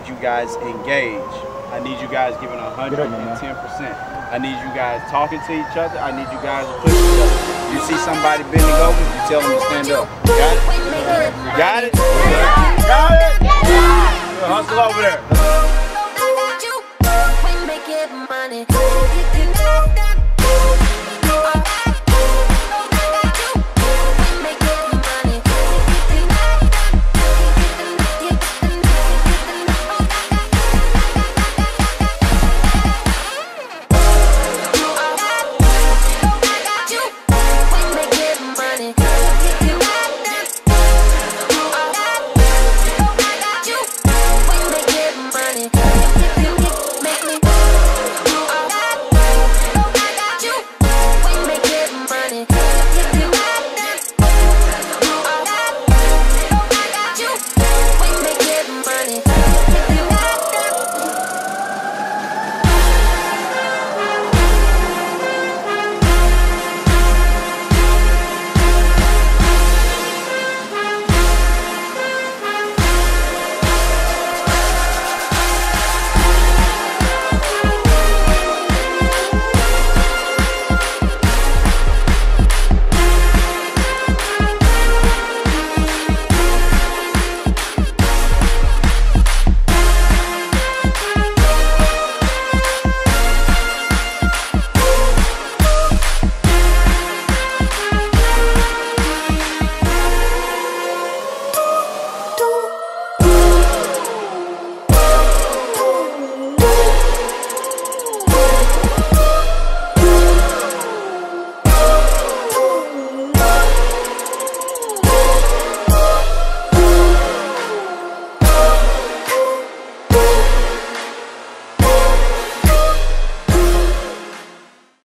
you guys engage. I need you guys giving 110%. I need you guys talking to each other. I need you guys to push each other. You see somebody bending over, you tell them to stand up. Got it? You got it? Got it? Good. Hustle over there. Money.